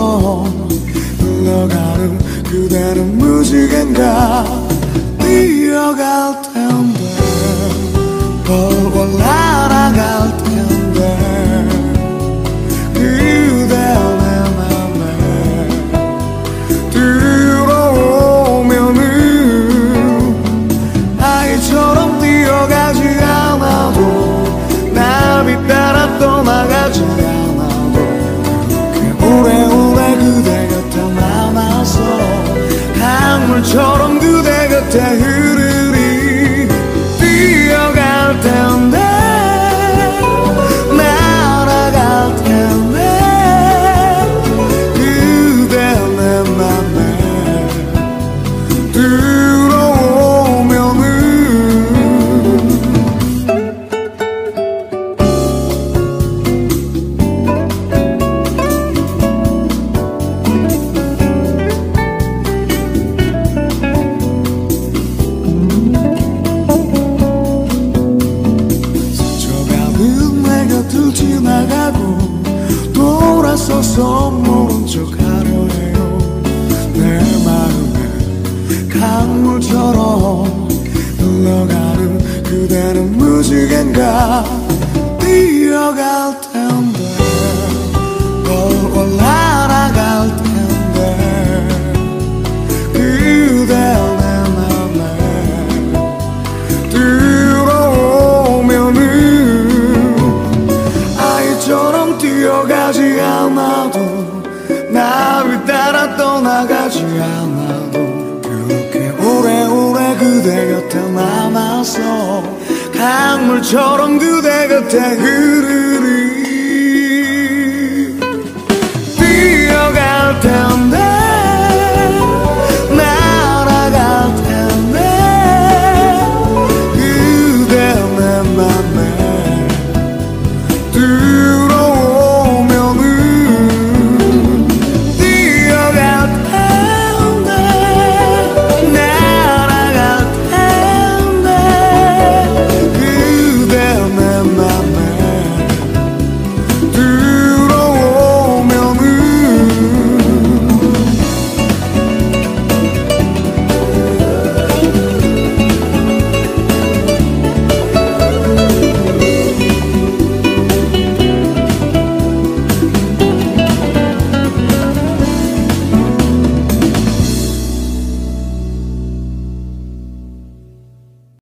강물처럼 흘러가는 그대는 무지개인가 뛰어갈 텐데 벌벌 날아갈 텐데 그대 내 맘에 들어오면은 아이처럼 뛰어가지 않아도 나비 따라 떠나가지 않아도 그렇게 오래오래 그대 곁에 남아서 강물처럼 그대 곁에 흐르리 뛰어갈 텐데 날아갈 텐데 그대 내 맘에 들어오면은 지나가고 돌아서서 모른 척 하려 해요. 내 마음에 강물처럼 흘러가는 그대는 무지개인가 뛰어갈 텐데 벌벌 날아갈 텐데 그대 내 맘에 들어오면은 처럼 뛰어가지 않아도 나를 따라 떠나가지 않아도 그렇게 오래오래 그대 곁에 남아서 강물처럼 그대 곁에 흐르리